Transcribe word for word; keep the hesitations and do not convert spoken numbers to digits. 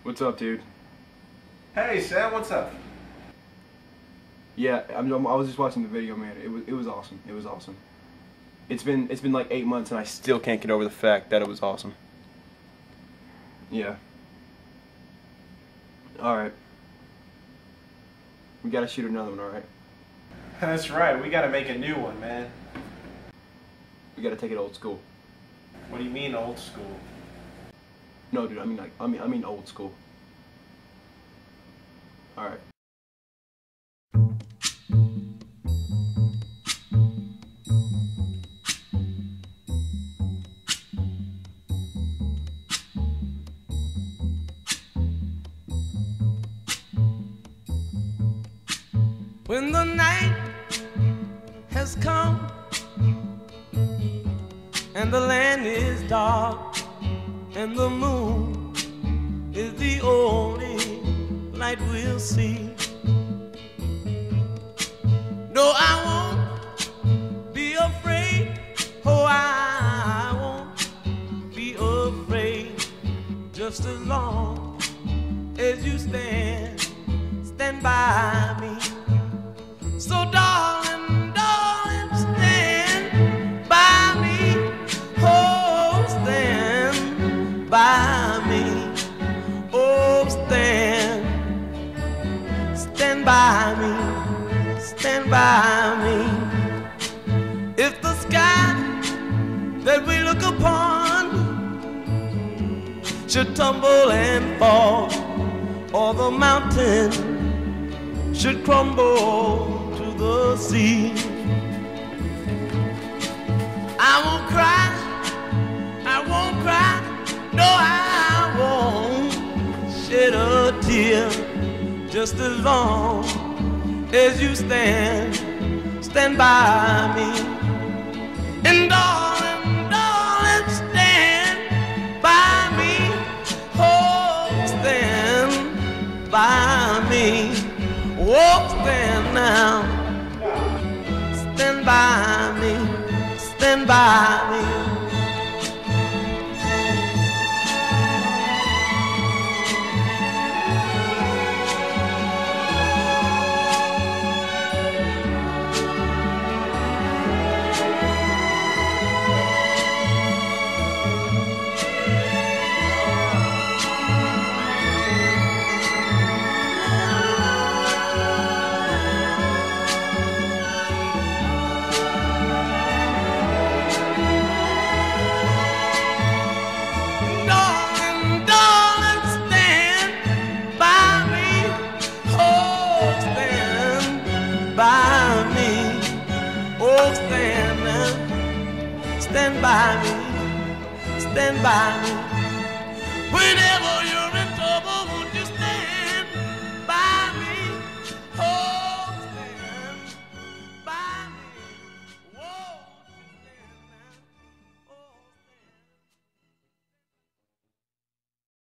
What's up, dude? Hey, Sam, what's up? Yeah, I'm, I'm, I was just watching the video, man. It was it was awesome. It was awesome. It's been it's been like eight months, and I still can't get over the fact that it was awesome. Yeah. All right. We gotta shoot another one, all right? That's right. We gotta make a new one, man. We gotta take it old school. What do you mean, old school? No, dude. I mean like I mean I mean old school. All right. When the night has come and the land is dark and the moon is the only light we'll see, no, I won't be afraid. Oh, I won't be afraid, just as long as you stand, stand by me. So darling, darling, stand by me. Oh, stand by me. Oh, stand, stand by me, stand by me. If the sky that we look upon should tumble and fall, or the mountain should crumble to the sea, I won't cry, I won't cry, no, I won't shed a tear, just as long as you stand, stand by me. And darling, darling, stand by me, oh, stand by me. Oh, stand now, stand by me, stand by me. By me, oh, stand, stand by me, stand by me.